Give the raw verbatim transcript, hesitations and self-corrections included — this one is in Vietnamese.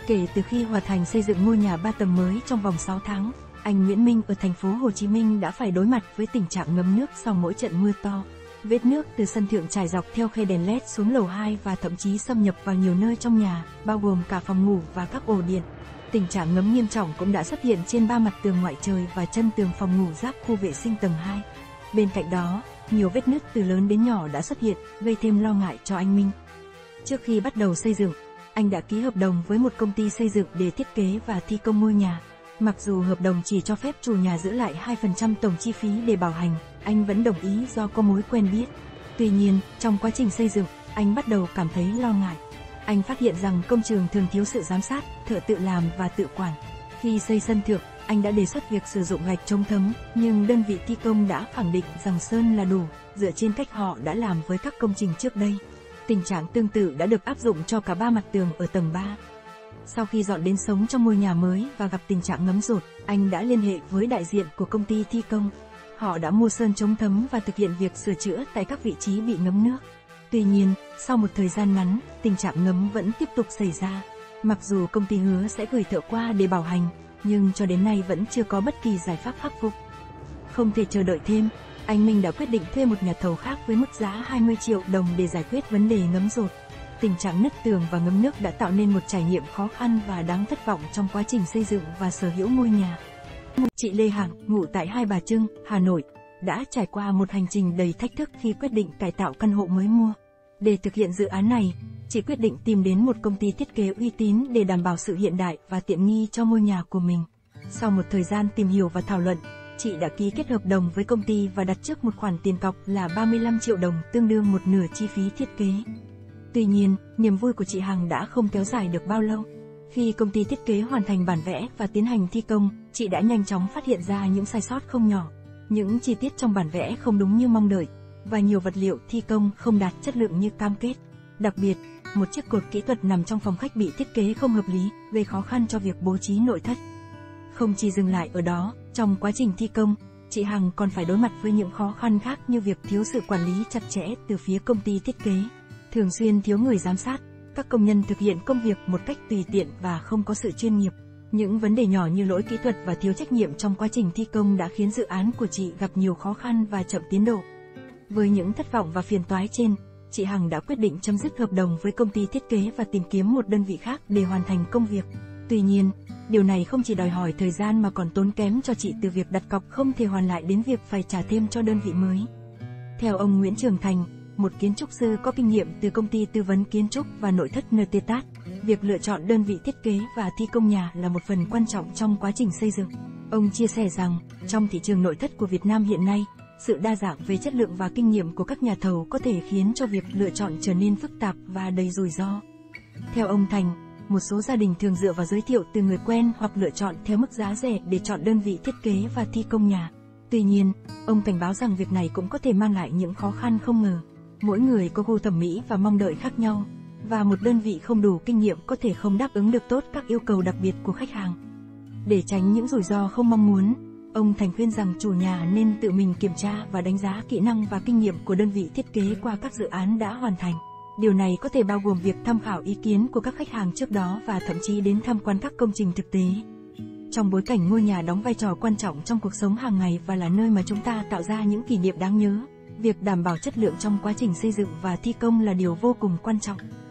Kể từ khi hoàn thành xây dựng ngôi nhà ba tầng mới trong vòng sáu tháng, anh Nguyễn Minh ở thành phố Hồ Chí Minh đã phải đối mặt với tình trạng ngấm nước sau mỗi trận mưa to. Vết nước từ sân thượng trải dọc theo khe đèn led xuống lầu hai và thậm chí xâm nhập vào nhiều nơi trong nhà, bao gồm cả phòng ngủ và các ổ điện. Tình trạng ngấm nghiêm trọng cũng đã xuất hiện trên ba mặt tường ngoại trời và chân tường phòng ngủ giáp khu vệ sinh tầng hai. Bên cạnh đó, nhiều vết nứt từ lớn đến nhỏ đã xuất hiện, gây thêm lo ngại cho anh Minh. Trước khi bắt đầu xây dựng, anh đã ký hợp đồng với một công ty xây dựng để thiết kế và thi công ngôi nhà. Mặc dù hợp đồng chỉ cho phép chủ nhà giữ lại hai phần trăm tổng chi phí để bảo hành, anh vẫn đồng ý do có mối quen biết. Tuy nhiên, trong quá trình xây dựng, anh bắt đầu cảm thấy lo ngại. Anh phát hiện rằng công trường thường thiếu sự giám sát, thợ tự làm và tự quản. Khi xây sân thượng, anh đã đề xuất việc sử dụng gạch chống thấm, nhưng đơn vị thi công đã khẳng định rằng sơn là đủ, dựa trên cách họ đã làm với các công trình trước đây. Tình trạng tương tự đã được áp dụng cho cả ba mặt tường ở tầng ba. Sau khi dọn đến sống trong ngôi nhà mới và gặp tình trạng ngấm dột, anh đã liên hệ với đại diện của công ty thi công. Họ đã mua sơn chống thấm và thực hiện việc sửa chữa tại các vị trí bị ngấm nước. Tuy nhiên, sau một thời gian ngắn, tình trạng ngấm vẫn tiếp tục xảy ra. Mặc dù công ty hứa sẽ gửi thợ qua để bảo hành, nhưng cho đến nay vẫn chưa có bất kỳ giải pháp khắc phục. Không thể chờ đợi thêm, anh Minh đã quyết định thuê một nhà thầu khác với mức giá hai mươi triệu đồng để giải quyết vấn đề ngấm dột. Tình trạng nứt tường và ngấm nước đã tạo nên một trải nghiệm khó khăn và đáng thất vọng trong quá trình xây dựng và sở hữu ngôi nhà. Chị Lê Hằng, ngụ tại Hai Bà Trưng, Hà Nội, đã trải qua một hành trình đầy thách thức khi quyết định cải tạo căn hộ mới mua. Để thực hiện dự án này, chị quyết định tìm đến một công ty thiết kế uy tín để đảm bảo sự hiện đại và tiện nghi cho ngôi nhà của mình. Sau một thời gian tìm hiểu và thảo luận, chị đã ký kết hợp đồng với công ty và đặt trước một khoản tiền cọc là ba mươi lăm triệu đồng, tương đương một nửa chi phí thiết kế. Tuy nhiên, niềm vui của chị Hằng đã không kéo dài được bao lâu. Khi công ty thiết kế hoàn thành bản vẽ và tiến hành thi công, chị đã nhanh chóng phát hiện ra những sai sót không nhỏ. Những chi tiết trong bản vẽ không đúng như mong đợi, và nhiều vật liệu thi công không đạt chất lượng như cam kết. Đặc biệt, một chiếc cột kỹ thuật nằm trong phòng khách bị thiết kế không hợp lý, gây khó khăn cho việc bố trí nội thất. Không chỉ dừng lại ở đó, trong quá trình thi công, chị Hằng còn phải đối mặt với những khó khăn khác như việc thiếu sự quản lý chặt chẽ từ phía công ty thiết kế. Thường xuyên thiếu người giám sát, các công nhân thực hiện công việc một cách tùy tiện và không có sự chuyên nghiệp. Những vấn đề nhỏ như lỗi kỹ thuật và thiếu trách nhiệm trong quá trình thi công đã khiến dự án của chị gặp nhiều khó khăn và chậm tiến độ. Với những thất vọng và phiền toái trên, chị Hằng đã quyết định chấm dứt hợp đồng với công ty thiết kế và tìm kiếm một đơn vị khác để hoàn thành công việc. Tuy nhiên, điều này không chỉ đòi hỏi thời gian mà còn tốn kém cho chị, từ việc đặt cọc không thể hoàn lại đến việc phải trả thêm cho đơn vị mới. Theo ông Nguyễn Trường Thành, một kiến trúc sư có kinh nghiệm từ công ty tư vấn kiến trúc và nội thất en tê tát, việc lựa chọn đơn vị thiết kế và thi công nhà là một phần quan trọng trong quá trình xây dựng. Ông chia sẻ rằng, trong thị trường nội thất của Việt Nam hiện nay, sự đa dạng về chất lượng và kinh nghiệm của các nhà thầu có thể khiến cho việc lựa chọn trở nên phức tạp và đầy rủi ro. Theo ông Thành, một số gia đình thường dựa vào giới thiệu từ người quen hoặc lựa chọn theo mức giá rẻ để chọn đơn vị thiết kế và thi công nhà. Tuy nhiên, ông cảnh báo rằng việc này cũng có thể mang lại những khó khăn không ngờ. Mỗi người có gu thẩm mỹ và mong đợi khác nhau, và một đơn vị không đủ kinh nghiệm có thể không đáp ứng được tốt các yêu cầu đặc biệt của khách hàng. Để tránh những rủi ro không mong muốn, ông Thành khuyên rằng chủ nhà nên tự mình kiểm tra và đánh giá kỹ năng và kinh nghiệm của đơn vị thiết kế qua các dự án đã hoàn thành. Điều này có thể bao gồm việc tham khảo ý kiến của các khách hàng trước đó và thậm chí đến tham quan các công trình thực tế. Trong bối cảnh ngôi nhà đóng vai trò quan trọng trong cuộc sống hàng ngày và là nơi mà chúng ta tạo ra những kỷ niệm đáng nhớ, việc đảm bảo chất lượng trong quá trình xây dựng và thi công là điều vô cùng quan trọng.